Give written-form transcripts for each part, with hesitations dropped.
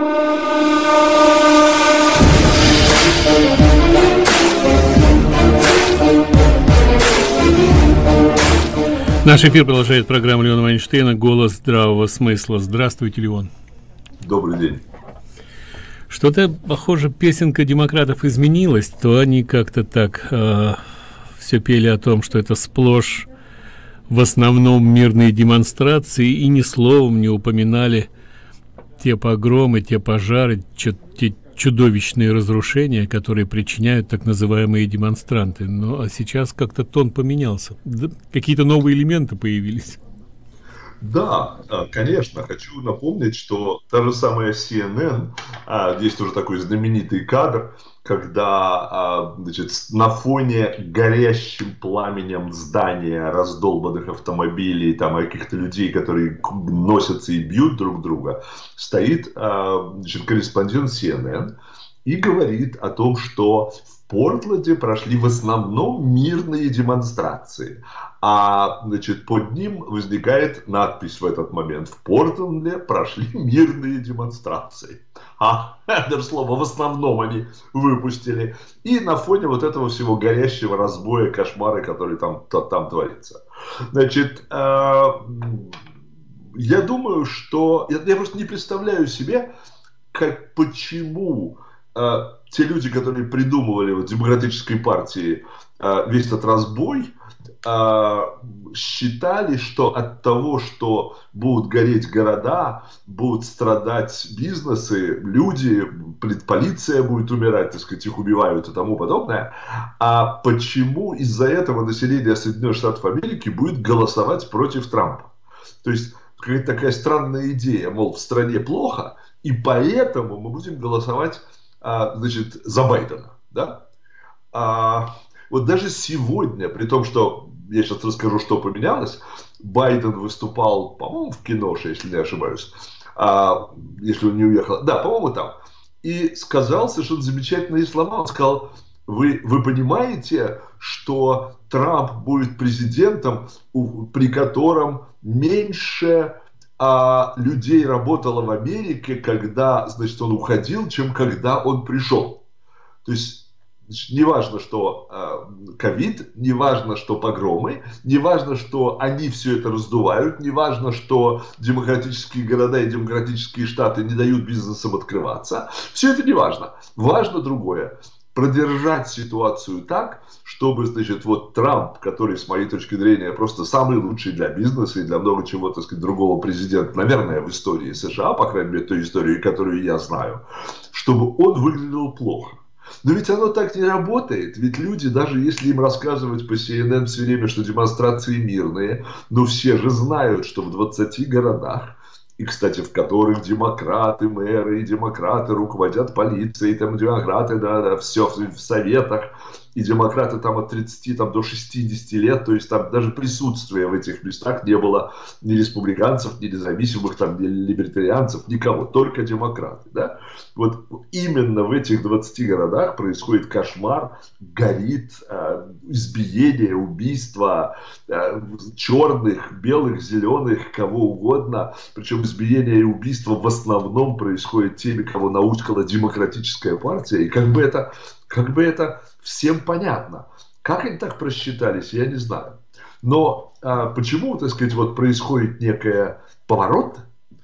Наш эфир продолжает программа Леона Вайнштейна «Голос здравого смысла». Здравствуйте, Леон. Добрый день. Что-то, похоже, песенка демократов изменилась, то они как-то так все пели о том, что это сплошь в основном мирные демонстрации, и ни словом не упоминали те погромы, те пожары, те чудовищные разрушения, которые причиняют так называемые демонстранты. Ну, а сейчас как-то тон поменялся. Да, какие-то новые элементы появились. Да, конечно. Хочу напомнить, что та же самая CNN, есть уже такой знаменитый кадр, когда, значит, на фоне горящим пламенем здания, раздолбанных автомобилей, там, каких-то людей, которые носятся и бьют друг друга, стоит, значит, корреспондент CNN и говорит о том, что в Портленде прошли в основном мирные демонстрации. Значит, под ним возникает надпись в этот момент: в Портленде прошли мирные демонстрации. Это слово в основном они выпустили. И на фоне вот этого всего горящего разбоя, кошмара, который там творится. Значит, я думаю, что... Я просто не представляю себе, почему те люди, которые придумывали в Демократической партии весь этот разбой, считали, что от того, что будут гореть города, будут страдать бизнесы, люди, полиция будет умирать, так сказать, их убивают и тому подобное, а почему из-за этого население Соединенных Штатов Америки будет голосовать против Трампа. То есть какая-то такая странная идея, мол, в стране плохо, и поэтому мы будем голосовать, значит, за Байдена, да? Вот даже сегодня, при том, что я сейчас расскажу, что поменялось, Байден выступал, по-моему, в Киноше, если не ошибаюсь, если он не уехал, да, по-моему, там, и сказал совершенно замечательные слова. Он сказал: вы понимаете, что Трамп будет президентом, при котором меньше людей работало в Америке, когда, значит, он уходил, чем когда он пришел. То есть не важно, что ковид, не важно, что погромы, не важно, что они все это раздувают, не важно, что демократические города и демократические штаты не дают бизнесам открываться. Все это не важно. Важно другое. Продержать ситуацию так, чтобы, значит, вот Трамп, который, с моей точки зрения, просто самый лучший для бизнеса и для много чего, так сказать, другого президента, наверное, в истории США, по крайней мере, той истории, которую я знаю, чтобы он выглядел плохо. Но ведь оно так не работает. Ведь люди, даже если им рассказывать по CNN все время, что демонстрации мирные, но все же знают, что в 20 городах, и, кстати, в которых демократы, мэры и демократы руководят полицией, там демократы, да, все в советах, и демократы там от 30 там, до 60 лет, то есть там даже присутствия в этих местах не было ни республиканцев, ни независимых, там, ни либертарианцев, никого, только демократы, да. Вот именно в этих 20 городах происходит кошмар, горит, избиение, убийство черных, белых, зеленых, кого угодно, причем избиение и убийство в основном происходит теми, кого науськала демократическая партия, и как бы это всем понятно. Как они так просчитались, я не знаю. Но почему, так сказать, вот происходит некий поворот?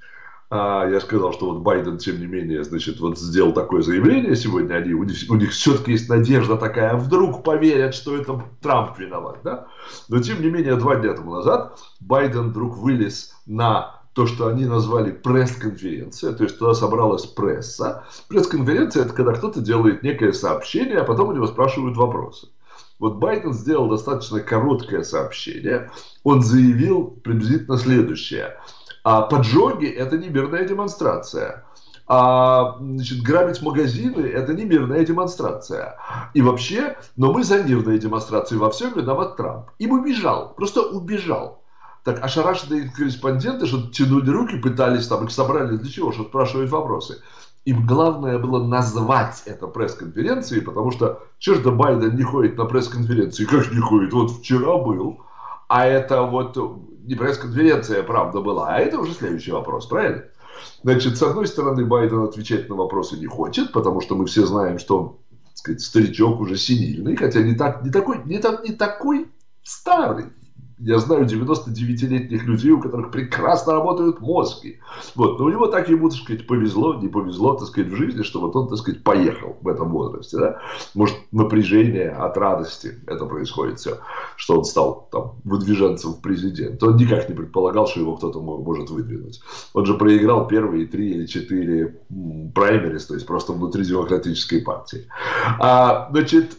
Я сказал, что вот Байден, тем не менее, значит, вот сделал такое заявление сегодня. У них все-таки есть надежда такая, вдруг поверят, что это Трамп виноват, да? Но, тем не менее, 2 дня тому назад Байден вдруг вылез на то, что они назвали пресс-конференция, то есть туда собралась пресса. Пресс-конференция — это когда кто-то делает некое сообщение, а потом у него спрашивают вопросы. Вот Байден сделал достаточно короткое сообщение. Он заявил приблизительно следующее: поджоги — это не мирная демонстрация. Значит, грабить магазины — это не мирная демонстрация. И вообще, но мы за мирные демонстрации, во всем виноват Трамп. И убежал, просто убежал. Так ошарашенные корреспонденты что тянули руки, пытались, там их собрали для чего, чтобы спрашивать вопросы. Им главное было назвать это пресс-конференцией, потому что чего Байден не ходит на пресс-конференции? Как не ходит? Вот вчера был. А это вот не пресс-конференция, правда, была, а это уже следующий вопрос, правильно? Значит, с одной стороны, Байден отвечать на вопросы не хочет, потому что мы все знаем, что он, так сказать, старичок уже синильный, хотя не такой старый. Я знаю 99-летних людей, у которых прекрасно работают мозги. Вот. Но у него так ему, так сказать, повезло, не повезло, так сказать, в жизни, что вот он, так сказать, поехал в этом возрасте. Да? Может, напряжение от радости это происходит все, что он стал там выдвиженцем в президент. Он никак не предполагал, что его кто-то может выдвинуть. Он же проиграл первые 3 или 4 праймерис, то есть просто внутри демократической партии. Значит,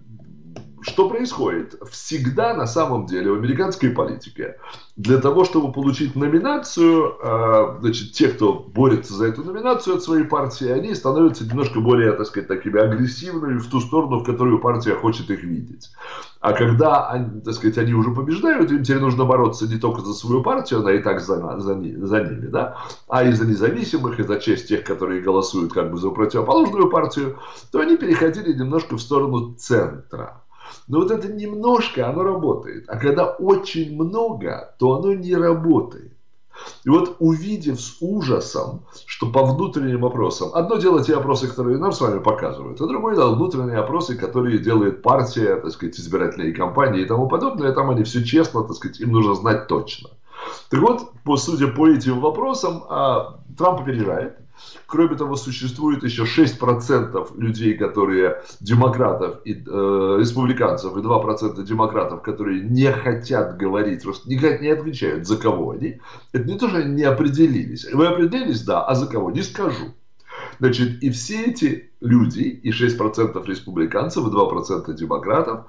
что происходит? Всегда на самом деле в американской политике для того, чтобы получить номинацию, значит, те, кто борется за эту номинацию от своей партии, они становятся немножко более, так сказать, такими агрессивными в ту сторону, в которую партия хочет их видеть. А когда, так сказать, они уже побеждают, им теперь нужно бороться не только за свою партию, она и так за ними, да, а и за независимых, и за честь тех, которые голосуют как бы за противоположную партию, то они переходили немножко в сторону центра. Но вот это немножко, оно работает. А когда очень много, то оно не работает. И вот увидев с ужасом, что по внутренним опросам, одно дело те опросы, которые нам с вами показывают, а другое дело внутренние опросы, которые делает партия, так сказать, избирательные кампании и тому подобное, там они все честно, так сказать, им нужно знать точно. Так вот, судя по этим вопросам, Трамп опережает. Кроме того, существует еще 6% людей, которые демократов и республиканцев, и 2% демократов, которые не хотят говорить, просто никак не отвечают, за кого они. Это не то, что они не определились. Вы определились, да, а за кого? Не скажу. Значит, и все эти люди, и 6% республиканцев, и 2% демократов,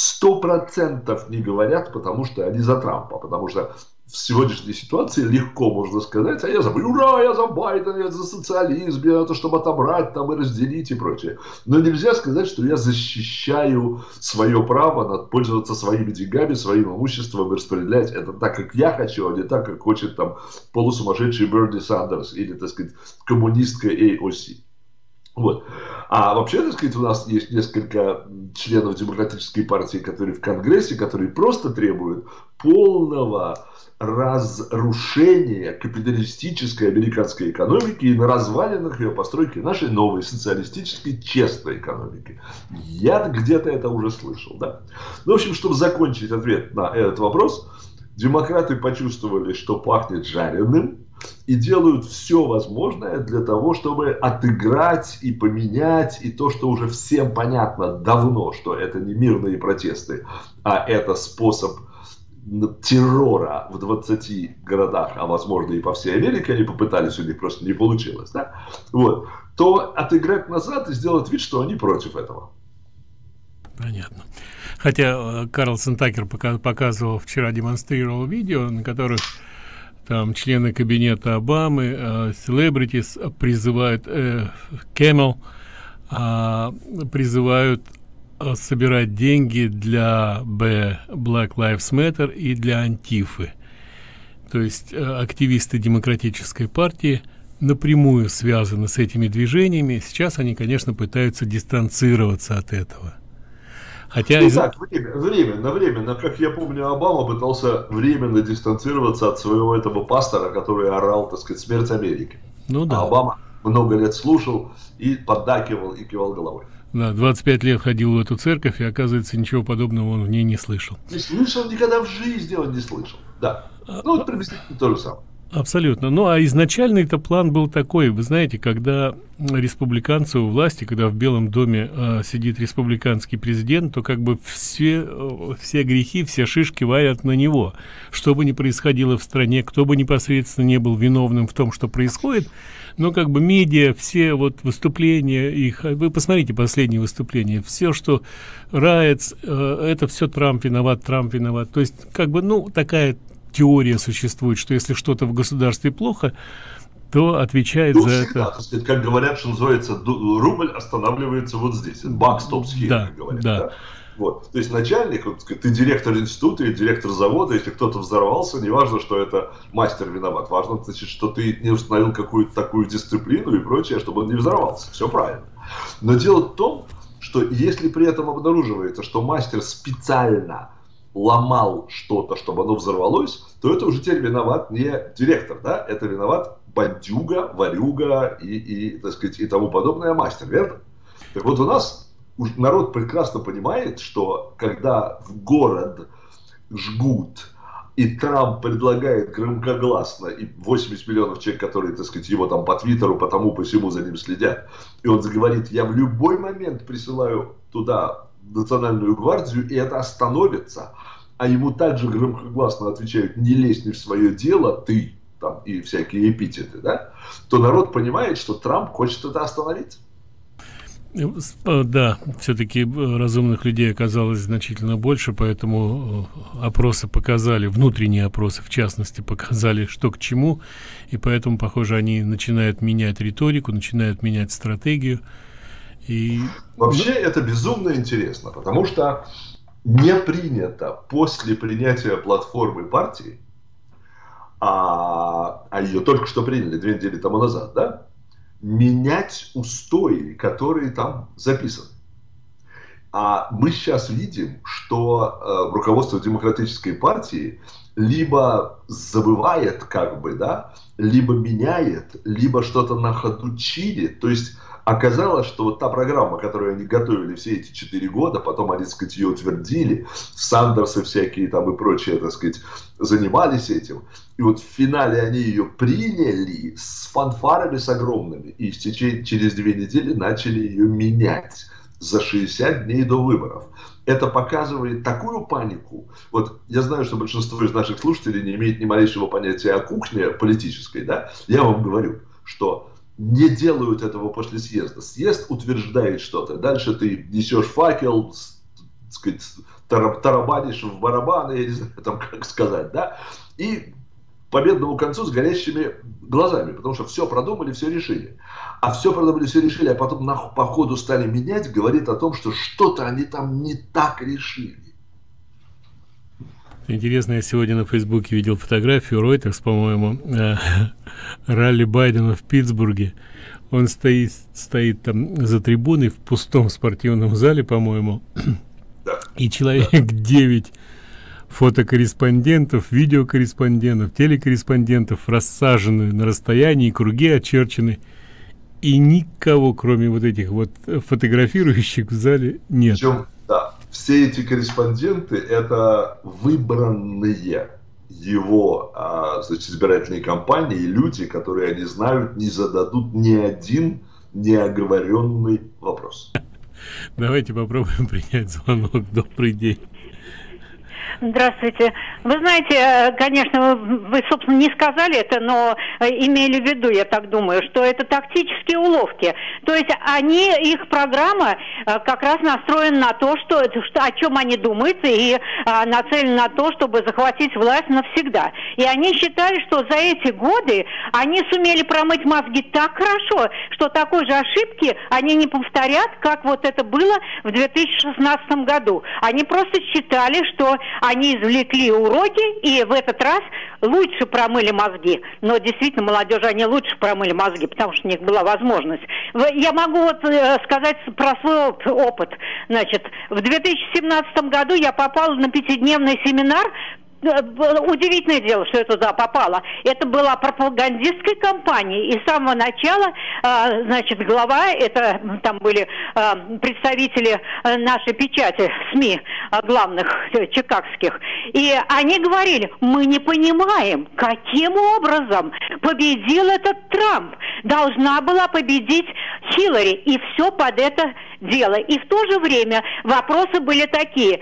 100% не говорят, потому что они за Трампа. Потому что в сегодняшней ситуации легко можно сказать, а я за, ура, я за Байдена, я за социализм, я за то, чтобы отобрать там и разделить и прочее. Но нельзя сказать, что я защищаю свое право пользоваться своими деньгами, своим имуществом и распределять это так, как я хочу, а не так, как хочет там полусумасшедший Берни Сандерс или, так сказать, коммунистка AOC. Вот. А вообще, так сказать, у нас есть несколько членов демократической партии, которые в Конгрессе, которые просто требуют полного разрушения капиталистической американской экономики и на развалинах ее постройки нашей новой социалистической честной экономики. Я где-то это уже слышал, да? Ну, в общем, чтобы закончить ответ на этот вопрос, демократы почувствовали, что пахнет жареным, и делают все возможное для того, чтобы отыграть и поменять, и то, что уже всем понятно давно, что это не мирные протесты, а это способ террора в 20 городах, а возможно и по всей Америке, они попытались, у них просто не получилось, да? Вот. То отыграть назад и сделать вид, что они против этого. Понятно. Хотя Карлсон Такер показывал вчера, демонстрировал видео, на которых там члены кабинета Обамы, селебритис призывают, Кэмел призывают собирать деньги для Black Lives Matter и для Антифы. То есть активисты демократической партии напрямую связаны с этими движениями. Сейчас они, конечно, пытаются дистанцироваться от этого. Хотя ну так, временно, как я помню, Обама пытался временно дистанцироваться от своего этого пастора, который орал, так сказать, смерть Америки. Ну да. А Обама много лет слушал и поддакивал и кивал головой. Да, 25 лет ходил в эту церковь, и, оказывается, ничего подобного он в ней не слышал. Не слышал, никогда в жизни он не слышал. Да. Ну, вот приблизительно то же самое. Абсолютно. Ну, а изначальный-то план был такой, вы знаете, когда республиканцы у власти, когда в Белом доме сидит республиканский президент, то как бы все грехи, все шишки валят на него. Что бы ни происходило в стране, кто бы непосредственно не был виновным в том, что происходит, но как бы медиа, все вот выступления их, вы посмотрите последние выступления, все, что riots, это все Трамп виноват. То есть, как бы, ну, такая теория существует, что если что-то в государстве плохо, то отвечает за это. Так сказать, как говорят, что называется, рубль останавливается вот здесь. Buck stops here, да, как говорят. Да. Да? Вот. То есть начальник, вот, ты директор института или директор завода, если кто-то взорвался, не важно, что это мастер виноват. Важно, значит, что ты не установил какую-то такую дисциплину и прочее, чтобы он не взорвался. Все правильно. Но дело в том, что если при этом обнаруживается, что мастер специально ломал что-то, чтобы оно взорвалось, то это уже теперь виноват не директор, да, это виноват бандюга, ворюга так сказать, и тому подобное мастер, верно? Так вот у нас народ прекрасно понимает, что когда в город жгут, и Трамп предлагает громкогласно, и 80 миллионов человек, которые, так сказать, его там по Твиттеру, по тому, по всему за ним следят, и он говорит, я в любой момент присылаю туда национальную гвардию, и это остановится, а ему также громкогласно отвечают, не лезь не в свое дело, ты, там, и всякие эпитеты, да, то народ понимает, что Трамп хочет это остановить. Да, все-таки разумных людей оказалось значительно больше, поэтому опросы показали, внутренние опросы в частности, показали, что к чему, и поэтому, похоже, они начинают менять риторику, начинают менять стратегию. И... Вообще это безумно интересно, потому что не принято после принятия платформы партии, а ее только что приняли 2 недели тому назад, да, менять устои, которые там записаны. А мы сейчас видим, что руководство Демократической партии либо забывает, как бы, да, либо меняет, либо что-то на ходу чилит. То есть оказалось, что вот та программа, которую они готовили все эти 4 года, потом они, так сказать, ее утвердили, Сандерсы всякие там и прочие, так сказать, занимались этим. И вот в финале они ее приняли с фанфарами, с огромными, и через 2 недели начали ее менять за 60 дней до выборов. Это показывает такую панику. Вот я знаю, что большинство из наших слушателей не имеет ни малейшего понятия о кухне политической, да? Я вам говорю, что не делают этого после съезда. Съезд утверждает что-то. Дальше ты несешь факел, так сказать, тарабанишь в барабаны, я не знаю, там, как сказать, да? И к победному концу с горящими глазами, потому что все продумали, все решили. А все продумали, все решили, а потом по ходу стали менять, говорит о том, что что-то они там не так решили. Интересно, я сегодня на Фейсбуке видел фотографию Reuters, по-моему, ралли Байдена в Питтсбурге. Он стоит там за трибуной в пустом спортивном зале, по-моему, да. И человек 9 фотокорреспондентов, видеокорреспондентов, телекорреспондентов рассажены на расстоянии, круги очерчены, и никого, кроме вот этих вот фотографирующих, в зале нет. Причем, да, все эти корреспонденты — это выбранные его, значит, избирательной кампании люди, которые, они знают, не зададут ни один неоговоренный вопрос. Давайте попробуем принять звонок. Добрый день. Здравствуйте. Вы знаете, конечно, вы, собственно, не сказали это, но имели в виду, я так думаю, что это тактические уловки. То есть их программа как раз настроена на то, что о чем они думают, и нацелена на то, чтобы захватить власть навсегда. И они считали, что за эти годы они сумели промыть мозги так хорошо, что такой же ошибки они не повторят, как вот это было в 2016 году. Они просто считали, что они извлекли уроки и в этот раз лучше промыли мозги. Но действительно, молодежи, они лучше промыли мозги, потому что у них была возможность. Я могу вот сказать про свой опыт. Значит, в 2017 году я попала на 5-дневный семинар. Удивительное дело, что я туда попала. Это была пропагандистская кампания, и с самого начала, значит, глава, это там были представители нашей печати, СМИ главных чикагских, и они говорили, мы не понимаем, каким образом победил этот Трамп. Должна была победить Хиллари, и все под это дело. И в то же время вопросы были такие,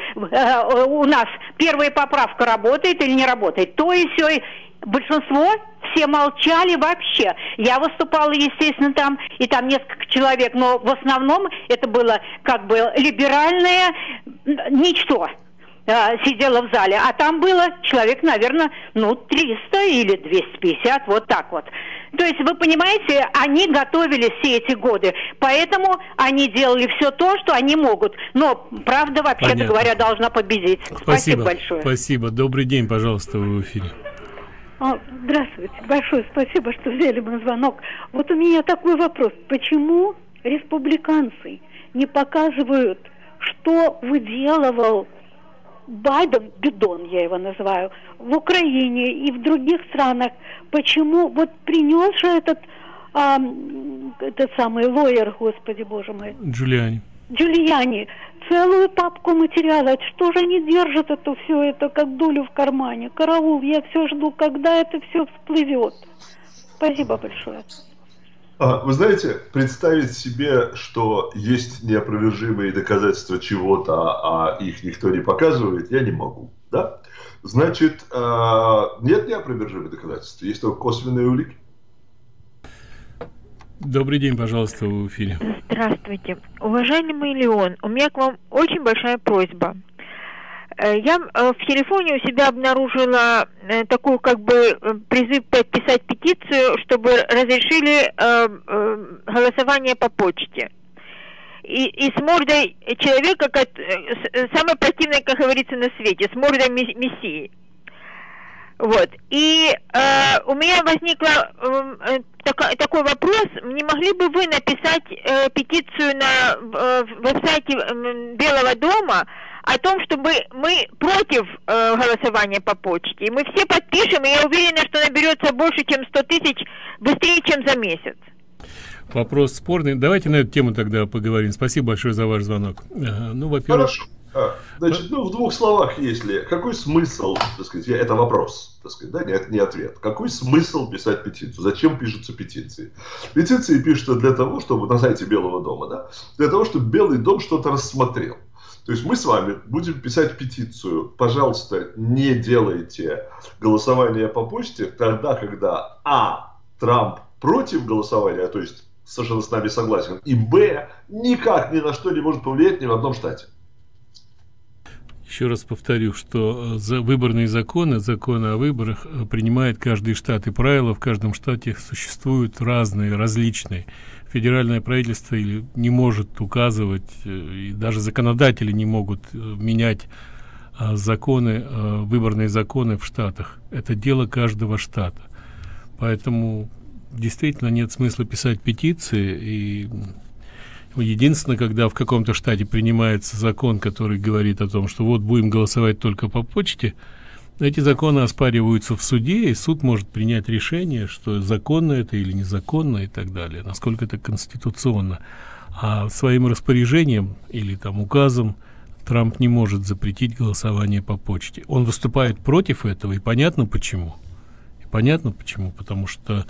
у нас первая поправка работает или не работает, то и сё. Большинство все молчали вообще. Я выступала, естественно, там, и там несколько человек, но в основном это было как бы либеральное ничто сидело в зале, а там было человек, наверное, 300 или 250, вот так вот. То есть, вы понимаете, они готовились все эти годы, поэтому они делали все то, что они могут. Но правда, вообще-то говоря, должна победить. Спасибо большое. Спасибо. Добрый день, пожалуйста, вы в эфире. Здравствуйте. Большое спасибо, что взяли мой звонок. Вот у меня такой вопрос. Почему республиканцы не показывают, что выделывал Байден, бидон я его называю, в Украине и в других странах, почему вот принес же этот самый лоер, господи боже мой, Джулиани, целую папку материала. Что же они держат это все это как дулю в кармане? Караул, я все жду, когда это все всплывет. Спасибо большое. Вы знаете, представить себе, что есть неопровержимые доказательства чего-то, а их никто не показывает, я не могу. Да? Значит, нет неопровержимых доказательств, есть только косвенные улики. Добрый день, пожалуйста, в эфире. Здравствуйте. Уважаемый Леон, у меня к вам очень большая просьба. Я в телефоне у себя обнаружила такой как бы призыв подписать петицию, чтобы разрешили голосование по почте. И с мордой человека, самой противной, как говорится, на свете, с мордой мессии. Вот. И у меня возник такой вопрос. Не могли бы вы написать петицию на веб-сайте Белого дома о том, чтобы мы против голосования по почте? И мы все подпишем, и я уверена, что наберется больше, чем 100 тысяч, быстрее, чем за месяц. Вопрос спорный. Давайте на эту тему тогда поговорим. Спасибо большое за ваш звонок. Ну, во-первых... Хорошо. Значит, в двух словах, если какой смысл, так сказать, это вопрос, так сказать, да, не ответ. Какой смысл писать петицию? Зачем пишутся петиции? Петиции пишутся для того, чтобы на сайте Белого дома, да, для того, чтобы Белый дом что-то рассмотрел. То есть мы с вами будем писать петицию. Пожалуйста, не делайте голосование по почте тогда, когда Трамп против голосования, то есть совершенно с нами согласен, и никак ни на что не может повлиять ни в одном штате. Еще раз повторю, что выборные законы о выборах принимает каждый штат, и правила в каждом штате существуют разные, различные. Федеральное правительство не может указывать, и даже законодатели не могут менять законы, выборные законы в штатах. Это дело каждого штата. Поэтому действительно нет смысла писать петиции. И единственное, когда в каком-то штате принимается закон, который говорит о том, что вот будем голосовать только по почте, эти законы оспариваются в суде, и суд может принять решение, что законно это или незаконно и так далее, насколько это конституционно. А своим распоряжением или там указом Трамп не может запретить голосование по почте. Он выступает против этого, и понятно почему. Потому что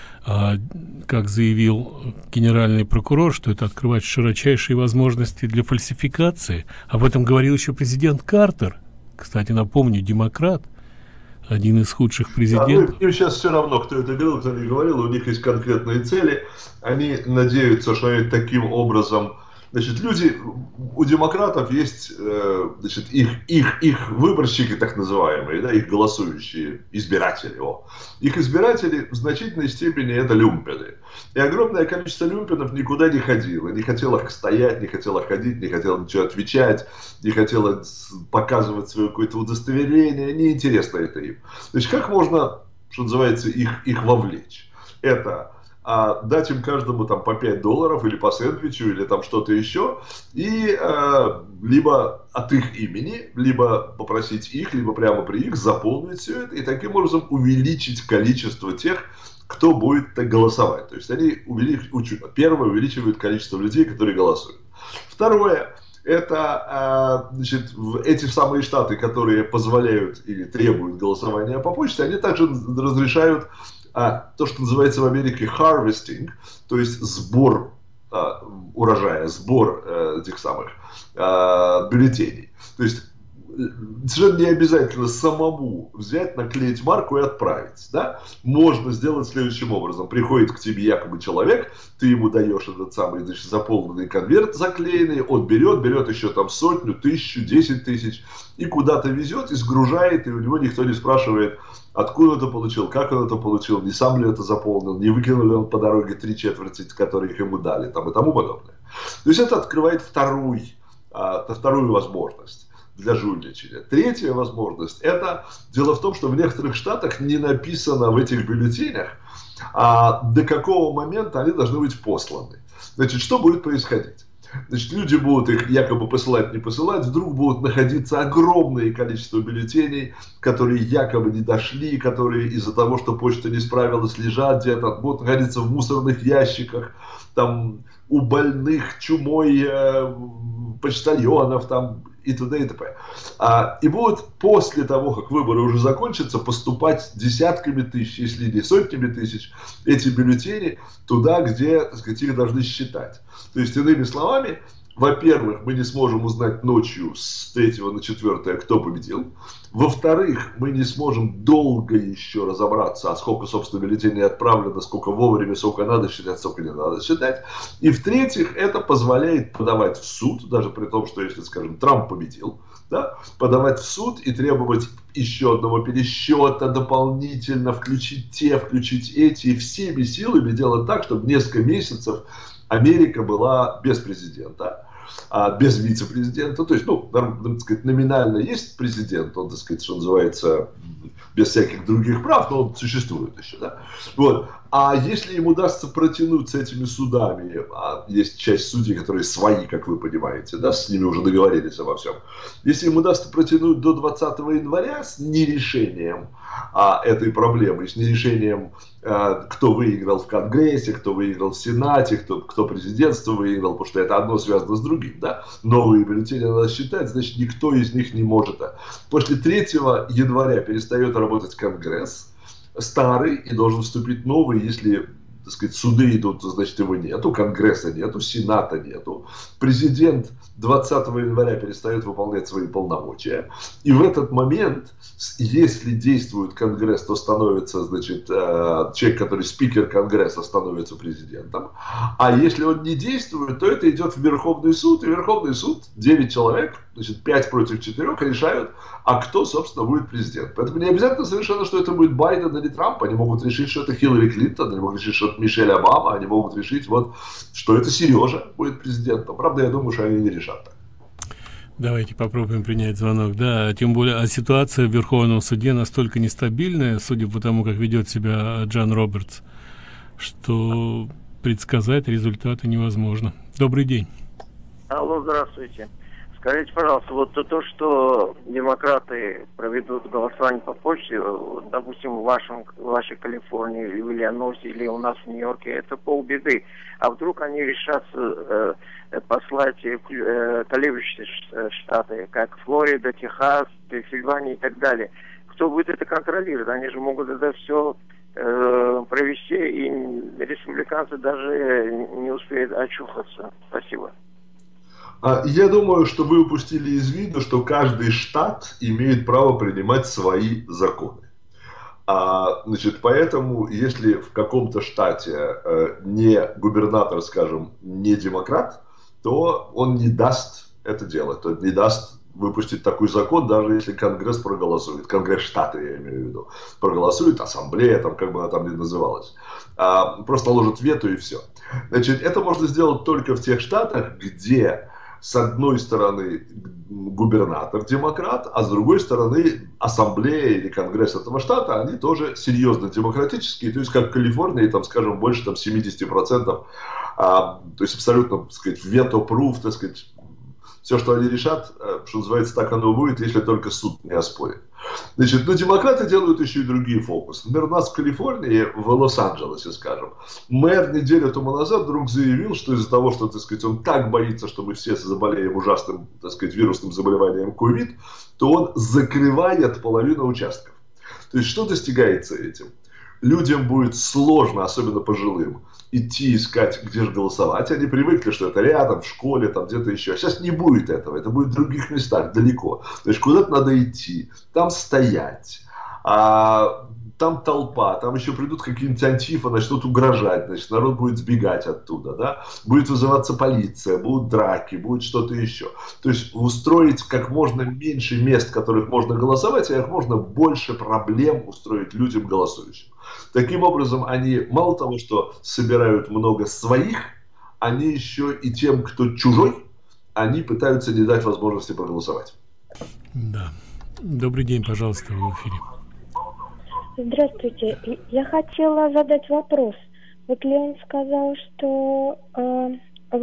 как заявил генеральный прокурор, что это открывает широчайшие возможности для фальсификации. Об этом говорил еще президент Картер. Кстати, напомню, демократ, один из худших президентов. Им сейчас все равно, кто это говорил, кто не говорил, у них есть конкретные цели. Они надеются, что они таким образом... Значит, у демократов есть, значит, их выборщики, так называемые, да, их голосующие избиратели. Их избиратели в значительной степени это люмпены. И огромное количество люмпенов никуда не ходило. Не хотело стоять, не хотело ходить, не хотело ничего отвечать, не хотело показывать свое какое-то удостоверение. Неинтересно это им. Значит, как можно, что называется, их вовлечь? Это... дать им каждому там по $5 или по сэндвичу или там что-то еще, и либо от их имени, либо попросить их, либо прямо при их заполнить все это, и таким образом увеличить количество тех, кто будет так голосовать. То есть они первое, увеличивают количество людей, которые голосуют. Второе, это значит, эти самые штаты, которые позволяют или требуют голосования по почте, они также разрешают то, что называется в Америке harvesting, то есть сбор урожая, сбор этих самых бюллетеней. То есть совершенно не обязательно самому взять, наклеить марку и отправить. Да? Можно сделать следующим образом. Приходит к тебе якобы человек, ты ему даешь этот самый, значит, заполненный конверт заклеенный, он берет еще там 100, 1000, 10 тысяч и куда-то везет, и сгружает, и у него никто не спрашивает, откуда это получил, как он это получил, не сам ли это заполнил, не выкинул ли он по дороге 3/4, которые ему дали, там, и тому подобное. То есть это открывает вторую возможность для жульничания. Третья возможность, это дело в том, что в некоторых штатах не написано в этих бюллетенях, до какого момента они должны быть посланы. Значит, что будет происходить? Значит, люди будут их якобы посылать, не посылать, вдруг будут находиться огромное количество бюллетеней, которые якобы не дошли, которые из-за того, что почта не справилась, лежат где-то, будут находиться в мусорных ящиках, там, у больных чумой почтальонов, там, и т.д. и т.п. И будут после того, как выборы уже закончатся, поступать десятками тысяч, если не сотнями тысяч, эти бюллетени туда, где, так сказать, их должны считать. То есть, иными словами, во-первых, мы не сможем узнать ночью с 3 на 4, кто победил. Во-вторых, мы не сможем долго еще разобраться, а сколько, собственно, бюллетеней отправлено, сколько вовремя, сколько надо считать, сколько не надо считать. И в-третьих, это позволяет подавать в суд, даже при том, что, если, скажем, Трамп победил, да, подавать в суд и требовать еще одного пересчета дополнительно, включить те, включить эти, и всеми силами делать так, чтобы несколько месяцев Америка была без президента, без вице-президента. То есть, ну, так сказать, номинально есть президент, он, так сказать, что называется, без всяких других прав, но он существует еще, да. Вот. А если им удастся протянуть с этими судами, есть часть судей, которые свои, как вы понимаете, да, с ними уже договорились обо всем. Если им удастся протянуть до 20 января с нерешением этой проблемы, с нерешением, кто выиграл в Конгрессе, кто выиграл в Сенате, кто президентство выиграл, потому что это одно связано с другим, да, новые бюллетени надо считать, значит, никто из них не может. После 3 января перестает работать Конгресс, старый, и должен вступить новый, если, так сказать, суды идут, значит, его нету, Конгресса нету, Сената нету. Президент 20 января перестает выполнять свои полномочия. И в этот момент, если действует Конгресс, то становится, значит, человек, который спикер Конгресса, становится президентом. А если он не действует, то это идет в Верховный суд. И Верховный суд, 9 человек, значит, 5 против 4, решают, а кто, собственно, будет президент. Поэтому не обязательно совершенно, что это будет Байден или Трамп. Они могут решить, что это Хиллари Клинтон, они могут решить, что это Мишель Обама, они могут решить, вот, что это Сережа будет президентом. Правда, я думаю, что они не решат так. Давайте попробуем принять звонок. Да, тем более, ситуация в Верховном суде настолько нестабильная, судя по тому, как ведет себя Джон Робертс, что предсказать результаты невозможно. Добрый день. Алло, здравствуйте. Скажите, пожалуйста, вот то, что демократы проведут голосование по почте, допустим, в вашей Калифорнии, или в Иллинойсе, или у нас в Нью-Йорке, это полбеды. А вдруг они решатся послать колеблющиеся штаты, как Флорида, Техас, Пенсильвания и так далее. Кто будет это контролировать? Они же могут это все провести, и республиканцы даже не успеют очухаться. Спасибо. Я думаю, что вы упустили из виду, что каждый штат имеет право принимать свои законы. Значит, поэтому, если в каком-то штате не губернатор, скажем, не демократ, то он не даст это делать, то не даст выпустить такой закон, даже если Конгресс проголосует. Конгресс штата, я имею в виду, проголосует, ассамблея, там, как бы она там ни называлась. Просто ложит вето и все. Значит, это можно сделать только в тех штатах, где с одной стороны губернатор демократ, а с другой стороны ассамблея или конгресс этого штата, они тоже серьезно демократические, то есть как в Калифорнии, там, скажем, больше там, 70%, то есть абсолютно, так сказать, вето-пруф, так сказать, все, что они решат, что называется, так оно будет, если только суд не оспорит. Значит, но демократы делают еще и другие фокусы. Например, у нас в Калифорнии, в Лос-Анджелесе, скажем, мэр неделю тому назад вдруг заявил, что из-за того, что, так сказать, он так боится, что мы все заболеем ужасным, так сказать, вирусным заболеванием ковид, то он закрывает половину участков. То есть, что достигается этим? Людям будет сложно, особенно пожилым, идти искать, где же голосовать. Они привыкли, что это рядом, в школе, там где-то еще. А сейчас не будет этого. Это будет в других местах, далеко. То есть куда-то надо идти, там стоять. Там толпа, там еще придут какие-нибудь антифы, начнут угрожать, значит, народ будет сбегать оттуда, да, будет вызываться полиция, будут драки, будет что-то еще. То есть устроить как можно меньше мест, в которых можно голосовать, а как можно больше проблем устроить людям голосующим. Таким образом, они мало того, что собирают много своих, они еще и тем, кто чужой, они пытаются не дать возможности проголосовать. Да. Добрый день, пожалуйста, в эфире. Здравствуйте. Я хотела задать вопрос. Вот Леон сказал, что в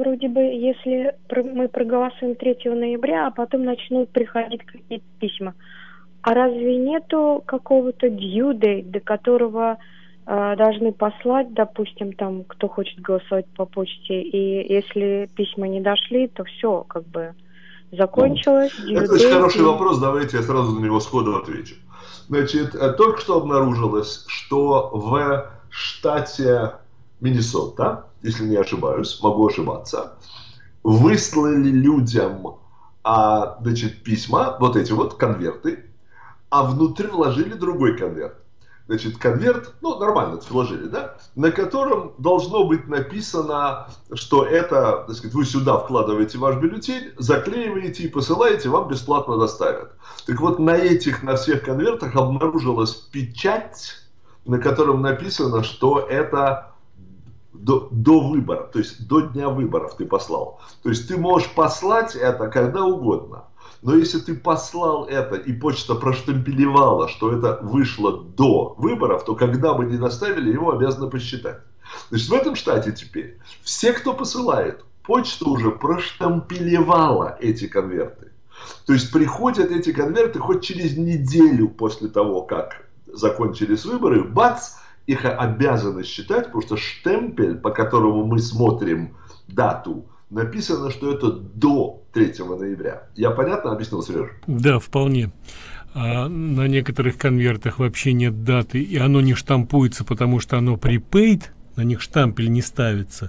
вроде бы, если мы проголосуем 3 ноября, а потом начнут приходить какие-то письма. А разве нету какого-то due date, до которого должны послать, допустим, там, кто хочет голосовать по почте, и если письма не дошли, то все, как бы, закончилось. Это очень хороший вопрос, давайте я сразу на него сходу отвечу. Значит, только что обнаружилось, что в штате Миннесота, если не ошибаюсь, могу ошибаться, выслали людям значит, письма, вот эти вот конверты, а внутрь вложили другой конверт. Значит, конверт, ну, нормально вложили, да, на котором должно быть написано, что это, так сказать, вы сюда вкладываете ваш бюллетень, заклеиваете и посылаете, вам бесплатно доставят. Так вот, на всех конвертах обнаружилась печать, на котором написано, что это до выбора, то есть до дня выборов ты послал. То есть ты можешь послать это когда угодно. Но если ты послал это, и почта проштемпелевала, что это вышло до выборов, то когда бы не доставили, его обязаны посчитать. Значит, в этом штате теперь все, кто посылает, почта уже проштемпелевала эти конверты. То есть приходят эти конверты хоть через неделю после того, как закончились выборы, бац, их обязаны считать, потому что штемпель, по которому мы смотрим дату, написано, что это до 3 ноября. Я понятно объяснил, Сережа? Да, вполне. На некоторых конвертах вообще нет даты, и оно не штампуется, потому что оно prepaid, на них штампель не ставится.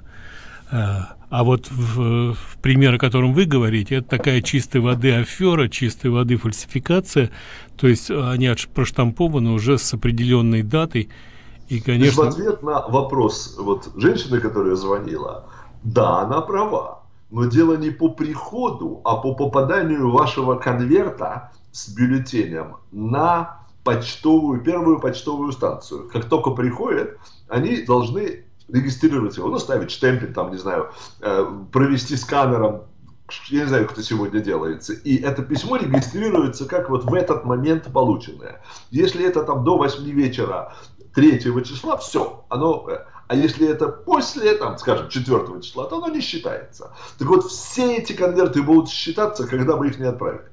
А вот в пример, о котором вы говорите, это такая чистой воды афера, чистой воды фальсификация, то есть они проштампованы уже с определенной датой. И, конечно... В ответ на вопрос вот женщины, которая звонила, да, она права, но дело не по приходу, а по попаданию вашего конверта с бюллетенем на первую почтовую станцию. Как только приходит, они должны регистрировать его, ставить штемпель, там, не знаю, провести сканером, я не знаю, как это сегодня делается, и это письмо регистрируется как вот в этот момент полученное. Если это там до 8 вечера 3 числа, все, оно... А если это после, там, скажем, 4 числа, то оно не считается. Так вот, все эти конверты будут считаться, когда мы их не отправили.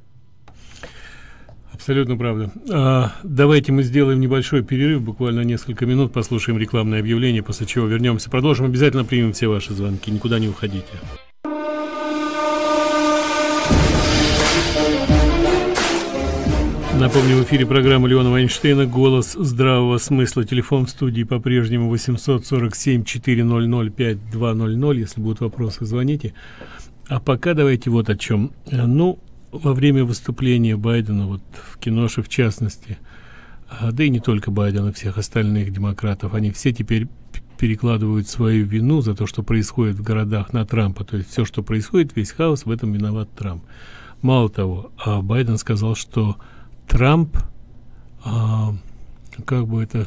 Абсолютно правда. Давайте мы сделаем небольшой перерыв, буквально несколько минут, послушаем рекламное объявление, после чего вернемся. Продолжим, обязательно примем все ваши звонки, никуда не уходите. Напомню, в эфире программа Леона Вайнштейна «Голос здравого смысла». Телефон в студии по-прежнему 847-400-5200. Если будут вопросы, звоните. А пока давайте вот о чем. Ну, во время выступления Байдена, вот в Киноше в частности, да и не только Байдена, всех остальных демократов, они все теперь перекладывают свою вину за то, что происходит в городах, на Трампа. То есть все, что происходит, весь хаос, в этом виноват Трамп. Мало того, Байден сказал, что Трамп, как бы это,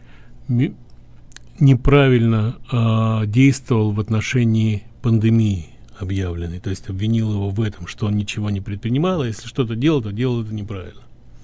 неправильно действовал в отношении пандемии объявленной. То есть обвинил его в этом, что он ничего не предпринимал, а если что-то делал, то делал это неправильно.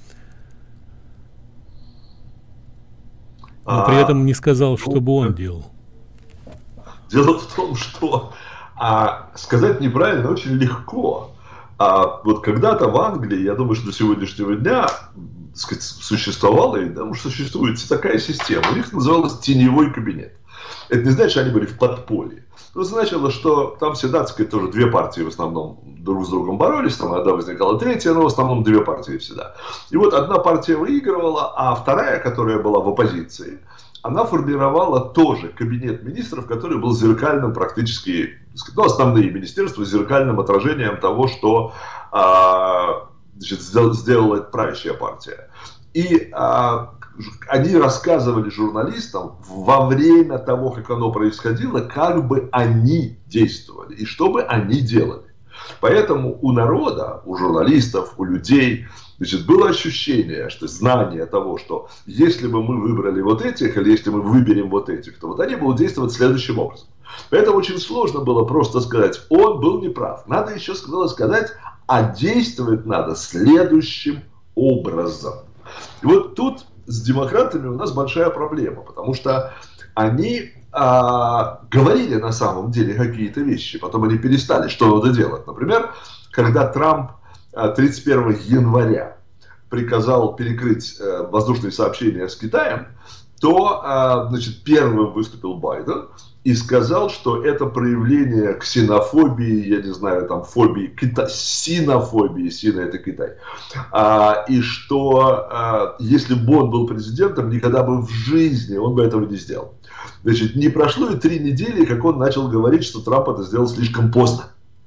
Но при этом не сказал, что бы он делал. Дело в том, что сказать неправильно очень легко. Вот когда-то в Англии, я думаю, что до сегодняшнего дня, так сказать, существовала, и потому что существует такая система. У них называлась теневой кабинет. Это не значит, что они были в подполье. Это значило, что там всегда, так сказать, тоже две партии в основном друг с другом боролись, там иногда возникала третья, но в основном две партии всегда. И вот одна партия выигрывала, а вторая, которая была в оппозиции, она формировала тоже кабинет министров, который был зеркальным практически, ну, основные министерства зеркальным отражением того, что значит, сделала правящая партия. И они рассказывали журналистам во время того, как оно происходило, как бы они действовали и что бы они делали. Поэтому у народа, у журналистов, у людей, значит, было ощущение, что знание того, что если бы мы выбрали вот этих, или если мы выберем вот этих, то вот они будут действовать следующим образом. Поэтому очень сложно было просто сказать, он был неправ. Надо еще сказать, а действовать надо следующим образом. И вот тут с демократами у нас большая проблема, потому что они говорили на самом деле какие-то вещи, потом они перестали, что надо делать. Например, когда Трамп 31 января приказал перекрыть воздушные сообщения с Китаем, то, значит, первым выступил Байден и сказал, что это проявление ксенофобии, я не знаю, там, фобии, синофобии, сино это Китай, и что если бы он был президентом, никогда бы в жизни он бы этого не сделал. Значит, не прошло и 3 недели, как он начал говорить, что Трамп это сделал слишком поздно.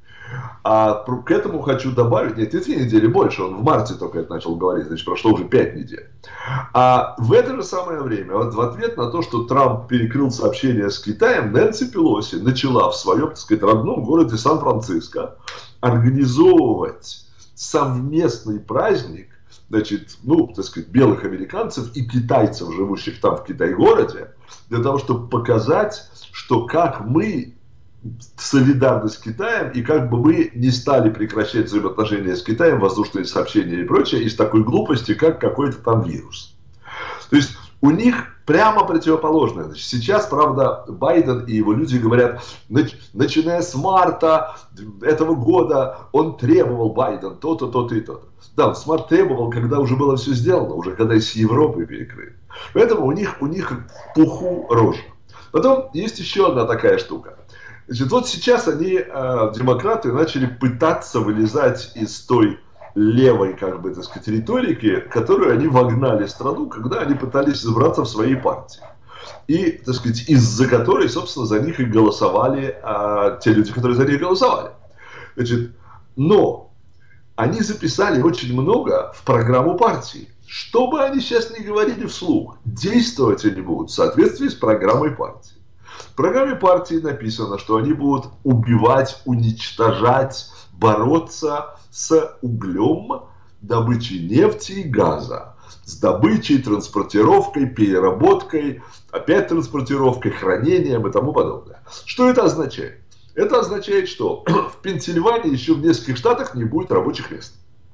К этому хочу добавить, нет, не 3 недели больше, он в марте только это начал говорить, значит, прошло уже 5 недель. А в это же самое время, вот в ответ на то, что Трамп перекрыл сообщения с Китаем, Нэнси Пелоси начала в своем, так сказать, родном городе Сан-Франциско организовывать совместный праздник, значит, ну, так сказать, белых американцев и китайцев, живущих там в Китай-городе, для того, чтобы показать, что как мы солидарны с Китаем, и как бы мы не стали прекращать взаимоотношения с Китаем, воздушные сообщения и прочее, из такой глупости, как какой-то там вирус. То есть у них прямо противоположное. Значит, сейчас, правда, Байден и его люди говорят, начиная с марта этого года он требовал, Байден, то-то, то-то и то-то. Да, Смарт требовал, когда уже было все сделано, уже когда и с Европой перекрыли. Поэтому у них пуху рожа. Потом есть еще одна такая штука. Значит, вот сейчас они, демократы, начали пытаться вылезать из той левой, как бы, так сказать, риторики, которую они вогнали в страну, когда они пытались избраться в своей партии. И, так сказать, из-за которой, собственно, за них и голосовали те люди, которые за них голосовали. Значит, но они записали очень много в программу партии. Что бы они сейчас ни говорили вслух, действовать они будут в соответствии с программой партии. В программе партии написано, что они будут убивать, уничтожать, бороться с углем, добычей нефти и газа, с добычей, транспортировкой, переработкой, опять транспортировкой, хранением и тому подобное. Что это означает? Это означает, что в Пенсильвании еще в нескольких штатах не будет рабочих мест.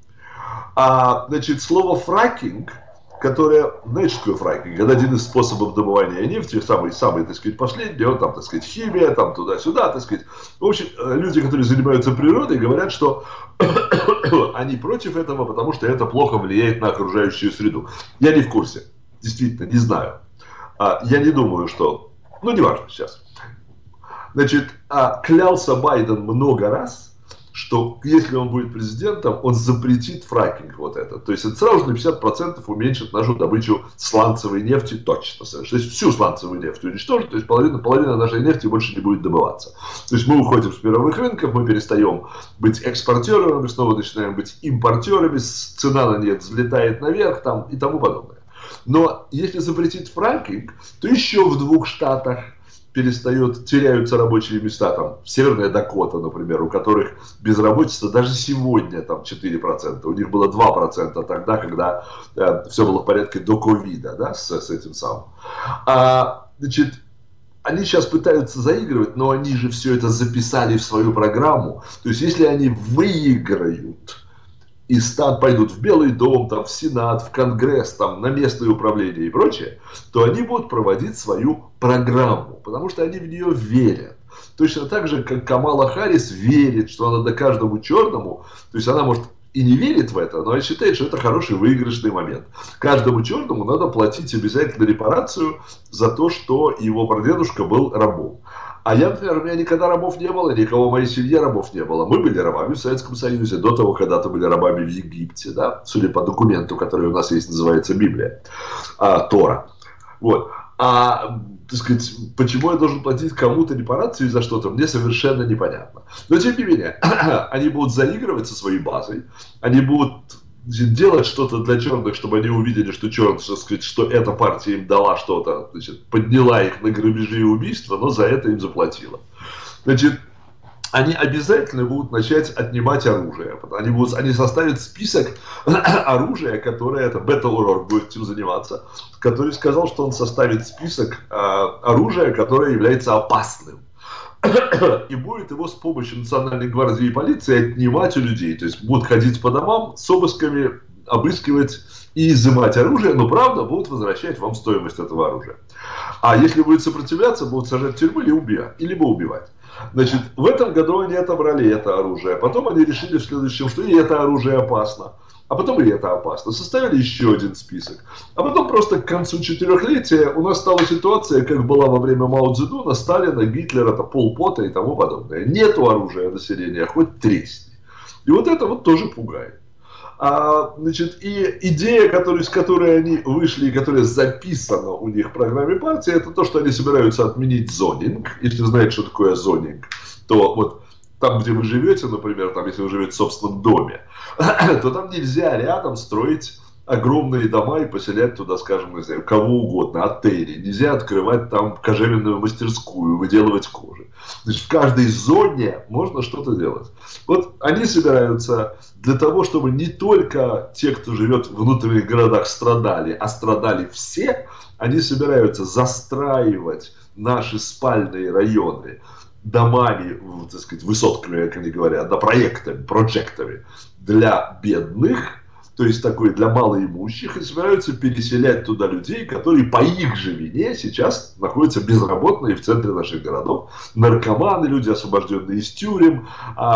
Значит, слово фракинг, которое, знаете, что такое фракинг? Это один из способов добывания нефти, самый, так сказать, последний, он там, так сказать, химия, там туда-сюда, так сказать. В общем, люди, которые занимаются природой, говорят, что они против этого, потому что это плохо влияет на окружающую среду. Я не в курсе, действительно, не знаю. Я не думаю, что... Ну, неважно сейчас. Значит, клялся Байден много раз, что если он будет президентом, он запретит фракинг вот этот. То есть это сразу же на 50% уменьшит нашу добычу сланцевой нефти точно. То есть всю сланцевую нефть уничтожит, то есть половина нашей нефти больше не будет добываться. То есть мы уходим с мировых рынков, мы перестаем быть экспортерами, мы снова начинаем быть импортерами, цена на нефть взлетает наверх там, и тому подобное. Но если запретить фракинг, то еще в 2 штатах теряются рабочие места, там, Северная Дакота, например, у которых безработица даже сегодня там 4%, у них было 2% тогда, когда все было в порядке до ковида, да, с этим самым. Значит, они сейчас пытаются заигрывать, но они же все это записали в свою программу, то есть если они выиграют и пойдут в Белый дом, там, в Сенат, в Конгресс, там, на местное управление и прочее, то они будут проводить свою программу, потому что они в нее верят. Точно так же, как Камала Харрис верит, что она каждому черному, то есть она, может, и не верит в это, но она считает, что это хороший выигрышный момент. Каждому черному надо платить обязательно репарацию за то, что его прадедушка был рабом. А я, например, у меня никогда рабов не было, никого в моей семье рабов не было. Мы были рабами в Советском Союзе, до того, когда-то были рабами в Египте, да, судя по документу, который у нас есть, называется Библия, Тора. Вот. Так сказать, почему я должен платить кому-то репарацию за что-то, мне совершенно непонятно. Но, тем не менее, они будут заигрывать со своей базой, они будут делать что-то для черных, чтобы они увидели, что черт, так сказать, что эта партия им дала что-то, значит, подняла их на грабежи и убийства, но за это им заплатила. Значит, они обязательно будут начать отнимать оружие. Они составят список оружия, которое, это Бето О'Рорк будет этим заниматься, который сказал, что он составит список оружия, которое является опасным. И будет его с помощью Национальной гвардии и полиции отнимать у людей. То есть будут ходить по домам с обысками обыскивать и изымать оружие, но, правда, будут возвращать вам стоимость этого оружия. А если будет сопротивляться, будут сажать в тюрьму или либо убивать. Значит, в этом году они отобрали это оружие. Потом они решили в следующем, что и это оружие опасно. А потом и это опасно. Составили еще один список. А потом просто к концу 4-летия у нас стала ситуация, как была во время Мао Цзэдуна, Сталина, Гитлера, Пол Пота и тому подобное. Нету оружия населения, хоть тресни. И вот это вот тоже пугает. Значит, и идея, с которой они вышли, и которая записана у них в программе партии, это то, что они собираются отменить зонинг. Если знаете, что такое зонинг, то вот там, где вы живете, например, там, если вы живете в собственном доме, то там нельзя рядом строить огромные дома и поселять туда, скажем, не знаю, кого угодно, отели. Нельзя открывать там кожевенную мастерскую, выделывать кожи. Значит, в каждой зоне можно что-то делать. Вот они собираются для того, чтобы не только те, кто живет в внутренних городах, страдали, а страдали все, они собираются застраивать наши спальные районы домами, так сказать, высотками, как они говорят, да, проектами для бедных, то есть такой для малоимущих, и собираются переселять туда людей, которые по их же вине сейчас находятся безработные в центре наших городов. Наркоманы, люди, освобожденные из тюрем,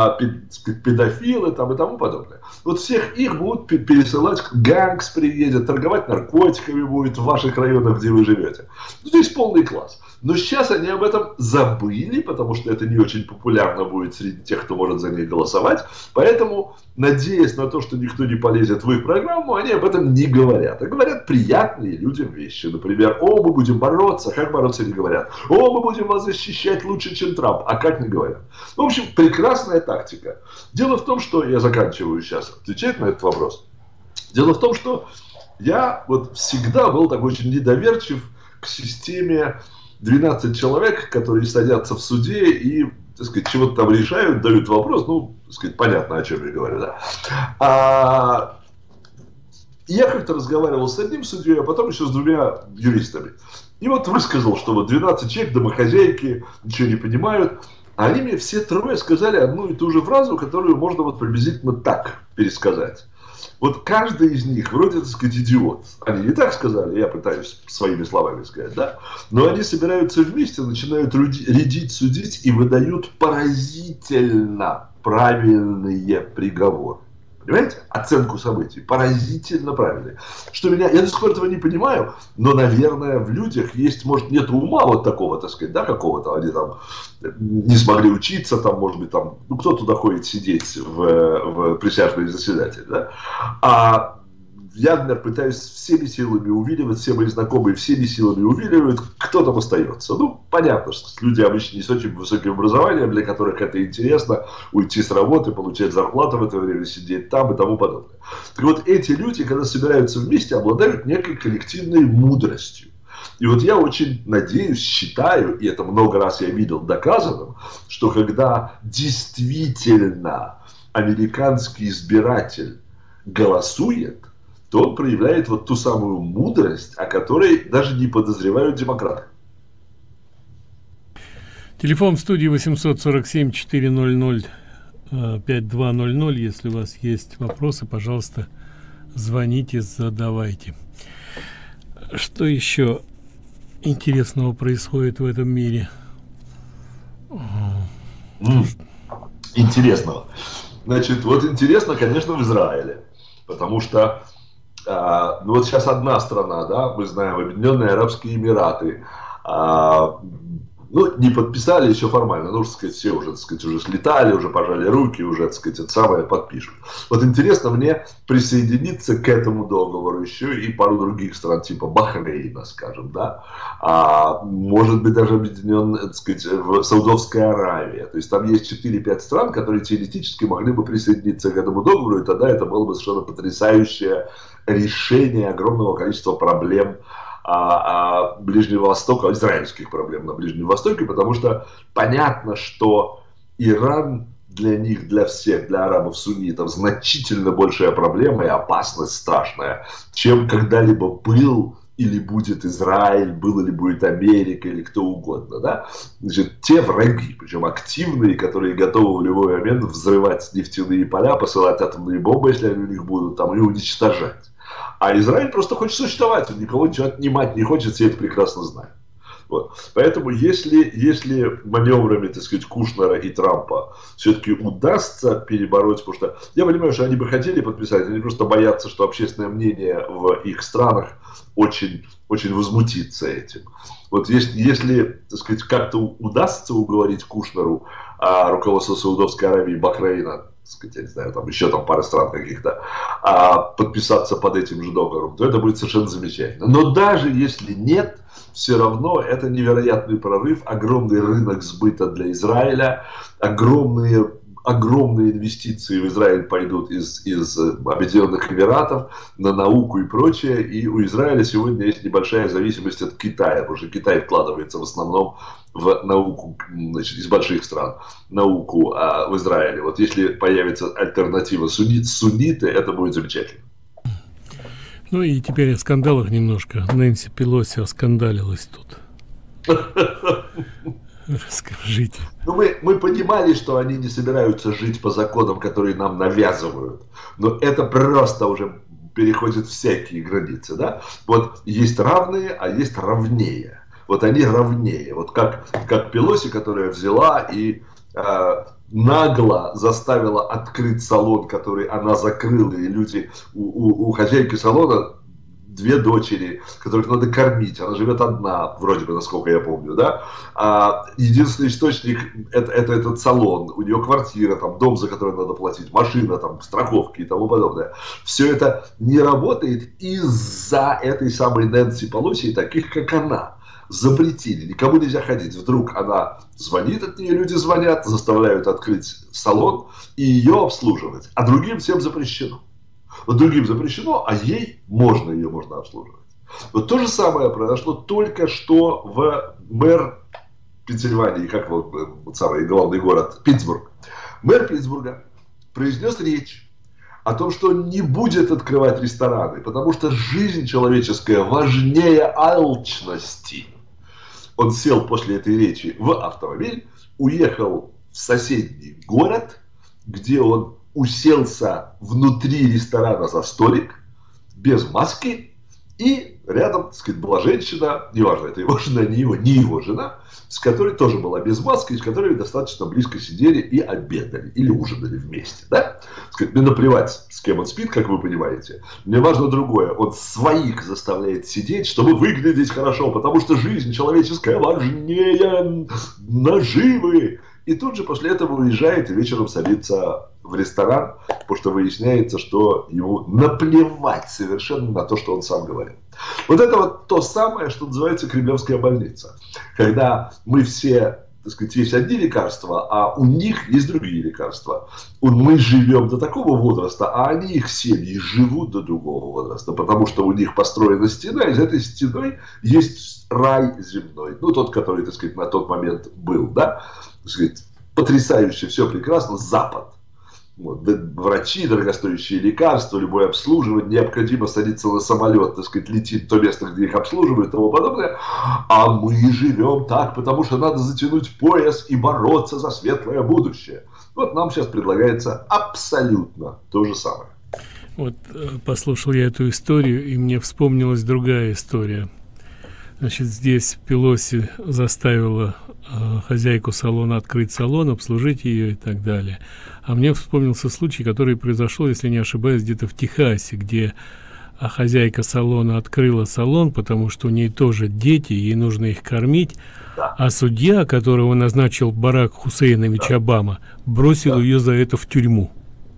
педофилы там, и тому подобное. Вот всех их будут пересылать, гангс приедет, торговать наркотиками будет в ваших районах, где вы живете. Ну, то есть полный класс. Но сейчас они об этом забыли, потому что это не очень популярно будет среди тех, кто может за них голосовать. Поэтому, надеясь на то, что никто не полезет в их программу, они об этом не говорят. А говорят приятные людям вещи. Например, о, мы будем бороться. Как бороться не говорят. О, мы будем вас защищать лучше, чем Трамп. А как не говорят. В общем, прекрасная тактика. Дело в том, что... Я заканчиваю сейчас отвечать на этот вопрос. Дело в том, что я вот всегда был такой очень недоверчив к системе 12 человек, которые садятся в суде и, так сказать, чего-то там решают, дают вопрос, ну, так сказать, понятно, о чем я говорю, да. Я как-то разговаривал с одним судьей, а потом еще с двумя юристами. И вот высказал, что вот 12 человек, домохозяйки, ничего не понимают. А они мне все трое сказали одну и ту же фразу, которую можно вот приблизительно так пересказать. Вот каждый из них вроде, так сказать, идиот. Они не так сказали, я пытаюсь своими словами сказать, да? Но они собираются вместе, начинают рядить, судить и выдают поразительно правильные приговоры. Понимаете? Оценку событий. Поразительно правильные. Что меня... Я до сих пор этого не понимаю, но, наверное, в людях есть, может, нет ума вот такого, так сказать, да, какого-то. Они там не смогли учиться, там, может быть, там... Ну, кто туда ходит сидеть в присяжные заседатели, да? А я, например, пытаюсь всеми силами увиливать, все мои знакомые всеми силами увиливают, кто там остается. Ну, понятно, что люди обычно не с очень высоким образованием, для которых это интересно, уйти с работы, получать зарплату в это время, сидеть там и тому подобное. Так вот, эти люди, когда собираются вместе, обладают некой коллективной мудростью. И вот я очень надеюсь, считаю, и это много раз я видел доказанным, что когда действительно американский избиратель голосует, то он проявляет вот ту самую мудрость, о которой даже не подозревают демократы. Телефон в студии 847-400-5200. Если у вас есть вопросы, пожалуйста, звоните, задавайте. Что еще интересного происходит в этом мире? Интересного. Значит, вот интересно, конечно, в Израиле. Потому что ну вот сейчас одна страна, да, мы знаем, Объединенные Арабские Эмираты, ну, не подписали еще формально, ну, так сказать, все уже, так сказать, уже слетали, уже пожали руки, уже, так сказать, это самое подпишут. Вот интересно мне присоединиться к этому договору еще и пару других стран, типа Бахрейна, скажем, да, может быть, даже объединенная, так сказать, Саудовская Аравия. То есть там есть 4-5 стран, которые теоретически могли бы присоединиться к этому договору, и тогда это было бы совершенно потрясающее решение огромного количества проблем Ближнего Востока, израильских проблем на Ближнем Востоке, потому что понятно, что Иран для них, для всех, для арабов-суннитов значительно большая проблема и опасность страшная, чем когда-либо был или будет Израиль, был или будет Америка, или кто угодно, да? Значит, те враги, причем активные, которые готовы в любой момент взрывать нефтяные поля, посылать атомные бомбы, если они у них будут, там, и уничтожать. А Израиль просто хочет существовать, он никого ничего отнимать не хочет, все это прекрасно знают. Вот. Поэтому, если маневрами, так сказать, Кушнера и Трампа все-таки удастся перебороть, потому что я понимаю, что они бы хотели подписать, они просто боятся, что общественное мнение в их странах очень, очень возмутится этим. Вот если так сказать, как-то удастся уговорить Кушнеру, руководство Саудовской Аравии, Бахрейна, сказать, я не знаю, там еще там пара стран каких-то, подписаться под этим же договором, то это будет совершенно замечательно. Но даже если нет, все равно это невероятный прорыв, огромный рынок сбыта для Израиля, огромные инвестиции в Израиль пойдут из Объединенных Эмиратов на науку и прочее. И у Израиля сегодня есть небольшая зависимость от Китая, потому что Китай вкладывается в основном в науку, значит, из больших стран, науку в Израиле. Вот если появится альтернатива сунниты, это будет замечательно. Ну и теперь о скандалах немножко. Нэнси Пелоси оскандалилась тут. Расскажите. Ну, мы понимали, что они не собираются жить по законам, которые нам навязывают. Но это просто уже переходит всякие границы, да? Вот есть равные, а есть равнее. Вот они равнее. Вот как Пелоси, которая взяла и нагло заставила открыть салон, который она закрыла, и люди, у хозяйки салона 2 дочери, которых надо кормить, она живет одна, вроде бы, насколько я помню, да, единственный источник это этот салон, у нее квартира, там, дом, за который надо платить, машина, там, страховки и тому подобное. Все это не работает из-за этой самой Нэнси Пелоси, таких как она. Запретили, никому нельзя ходить. Вдруг она звонит, от нее люди звонят, заставляют открыть салон и ее обслуживать. А другим всем запрещено. Вот другим запрещено, а ей ее можно обслуживать. Вот то же самое произошло только что в мэр Пенсильвании, как вот самый главный город, Питтсбург. Мэр Питтсбурга произнес речь о том, что он не будет открывать рестораны, потому что жизнь человеческая важнее алчности. Он сел после этой речи в автомобиль, уехал в соседний город, где он уселся внутри ресторана за столик, без маски, и рядом, так сказать, была женщина, неважно, это его жена, не его жена, с которой тоже была без маски, с которой достаточно близко сидели и обедали, или ужинали вместе, да? Сказать, мне наплевать, с кем он спит, как вы понимаете. Мне важно другое. Он своих заставляет сидеть, чтобы выглядеть хорошо, потому что жизнь человеческая важнее наживы. И тут же после этого уезжает и вечером садится в ресторан, потому что выясняется, что ему наплевать совершенно на то, что он сам говорит. Вот это вот то самое, что называется кремлевская больница. Когда мы все, так сказать, есть одни лекарства, а у них есть другие лекарства. Мы живем до такого возраста, а они, их семьи, живут до другого возраста, потому что у них построена стена, и за этой стеной есть рай земной. Ну, тот, который, так сказать, на тот момент был, да, так сказать, потрясающе, все прекрасно, Запад. Вот, врачи, дорогостоящие лекарства, любое обслуживание, необходимо садиться на самолет, так сказать, летит в то место, где их обслуживают и тому подобное. А мы живем так, потому что надо затянуть пояс и бороться за светлое будущее. Вот нам сейчас предлагается абсолютно то же самое. Вот послушал я эту историю, и мне вспомнилась другая история. Значит, здесь Пелоси заставила хозяйку салона открыть салон, обслужить ее и так далее. А мне вспомнился случай, который произошел, если не ошибаюсь, где-то в Техасе, где хозяйка салона открыла салон, потому что у нее тоже дети, ей нужно их кормить, а судья, которого назначил Барак Хусейнович Обама, бросил ее за это в тюрьму.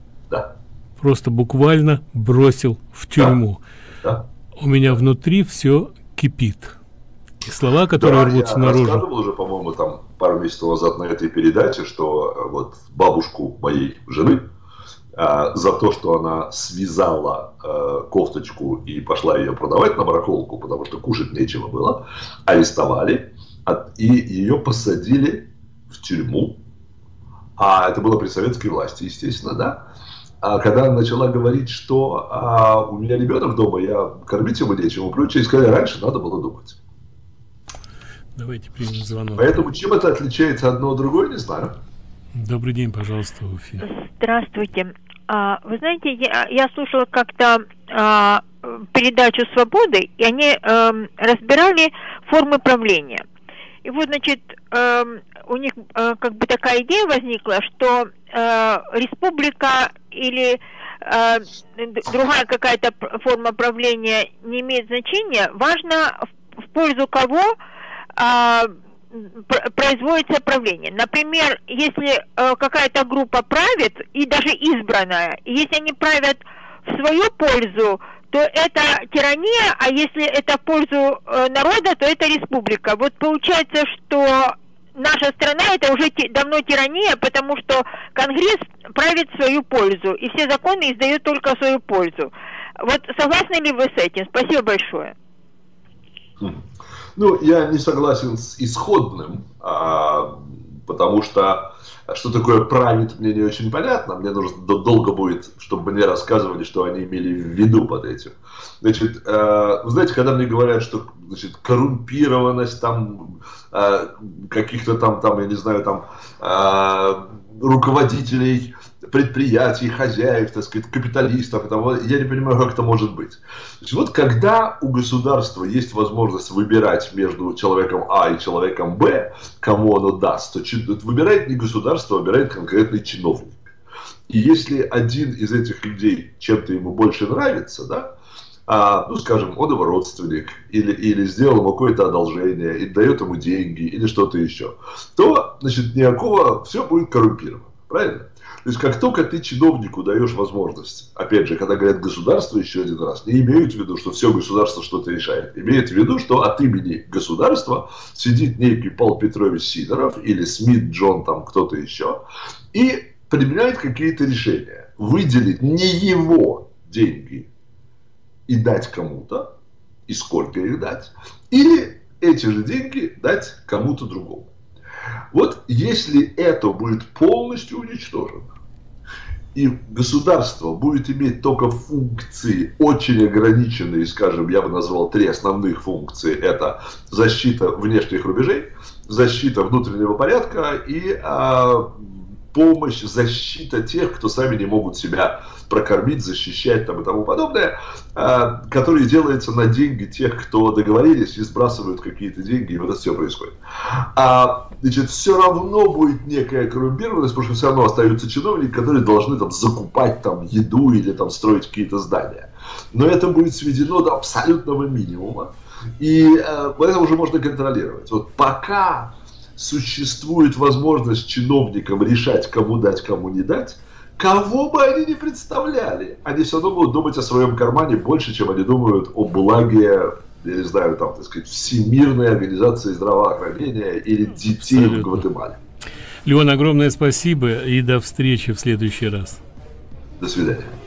Просто буквально бросил в тюрьму. У меня внутри все кипит. И слова, которые рвутся наружу. Я рассказывал уже, по-моему, там пару месяцев назад на этой передаче, что вот бабушку моей жены за то, что она связала кофточку и пошла ее продавать на барахолку, потому что кушать нечего было, арестовали и ее посадили в тюрьму. А это было при советской власти, естественно, да. А когда она начала говорить, что у меня ребенок дома, я кормить его нечем и прочее, и сказали, раньше надо было думать. Давайте примем звонок. Поэтому чем это отличается одно от другого, не знаю. Добрый день, пожалуйста, в эфире. Здравствуйте. Вы знаете, я слушала как-то передачу «Свободы», и они разбирали формы правления. И вот, значит, у них как бы такая идея возникла, что республика или другая какая-то форма правления не имеет значения. Важно, в пользу кого производится правление. Например, если какая-то группа правит, и даже избранная, и если они правят в свою пользу, то это тирания, а если это в пользу народа, то это республика. Вот получается, что наша страна это уже давно тирания, потому что Конгресс правит в свою пользу, и все законы издают только в свою пользу. Вот согласны ли вы с этим? Спасибо большое. Ну, я не согласен с исходным, потому что такое правит, мне не очень понятно. Мне нужно долго будет, чтобы мне рассказывали, что они имели в виду под этим. Значит, вы знаете, когда мне говорят, что, значит, коррумпированность там каких-то там, я не знаю, там руководителей предприятий, хозяев, так сказать, капиталистов, я не понимаю, как это может быть. Значит, вот когда у государства есть возможность выбирать между человеком А и человеком Б, кому оно даст, то выбирает не государство, а выбирает конкретный чиновник. И если один из этих людей чем-то ему больше нравится, да, ну, скажем, он его родственник, или сделал ему какое-то одолжение, и дает ему деньги, или что-то еще, то, значит, никакого, все будет коррумпировано. Правильно? То есть, как только ты чиновнику даешь возможность, опять же, когда говорят государство, еще один раз, не имеют в виду, что все государство что-то решает. Имеют в виду, что от имени государства сидит некий Павел Петрович Сидоров или Смит Джон, там кто-то еще, и применяет какие-то решения. Выделить не его деньги и дать кому-то, и сколько их дать, или эти же деньги дать кому-то другому. Вот если это будет полностью уничтожено, и государство будет иметь только функции очень ограниченные, скажем, я бы назвал 3 основных функции, это защита внешних рубежей, защита внутреннего порядка и помощь, защита тех, кто сами не могут себя прокормить, защищать там и тому подобное, которые делаются на деньги тех, кто договорились и сбрасывают какие-то деньги, и вот это все происходит. Значит, все равно будет некая коррумпированность, потому что все равно остаются чиновники, которые должны там закупать там еду или там строить какие-то здания. Но это будет сведено до абсолютного минимума, и это уже можно контролировать. Вот пока существует возможность чиновникам решать, кому дать, кому не дать, кого бы они ни представляли, они все равно будут думать о своем кармане больше, чем они думают о благе, я не знаю, там, так сказать, Всемирной организации здравоохранения или детей в Гватемале. Леон, огромное спасибо и до встречи в следующий раз. До свидания.